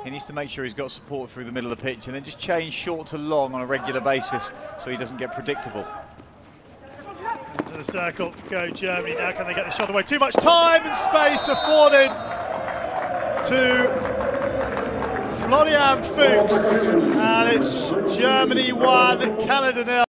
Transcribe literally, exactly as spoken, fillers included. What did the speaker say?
He needs to make sure he's got support through the middle of the pitch and then just change short to long on a regular basis so he doesn't get predictable. Into the circle, go Germany. Now can they get the shot away? Too much time and space afforded to Florian Fuchs, and it's Germany one, Canada nil.